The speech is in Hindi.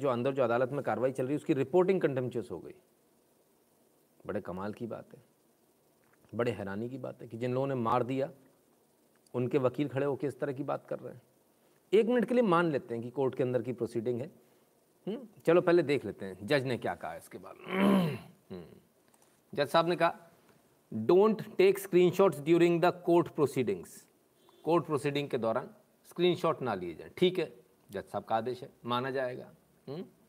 जो अंदर जो अदालत में कार्रवाई चल रही है उसकी रिपोर्टिंग कंटेम्पचुअस हो गई। बड़े कमाल की बात है, बड़े हैरानी की बात है कि जिन लोगों ने मार दिया उनके वकील खड़े होकर इस तरह की बात कर रहे हैं। 1 मिनट के लिए मान लेते हैं कि कोर्ट के अंदर की प्रोसीडिंग है, चलो पहले देख लेते हैं जज ने क्या कहा इसके बाद। जज साहब ने कहा don't take screenshots during the court proceedings. Court proceeding के दौरान स्क्रीनशॉट ना लिए जाए। ठीक है, जज साहब का आदेश है, माना जाएगा।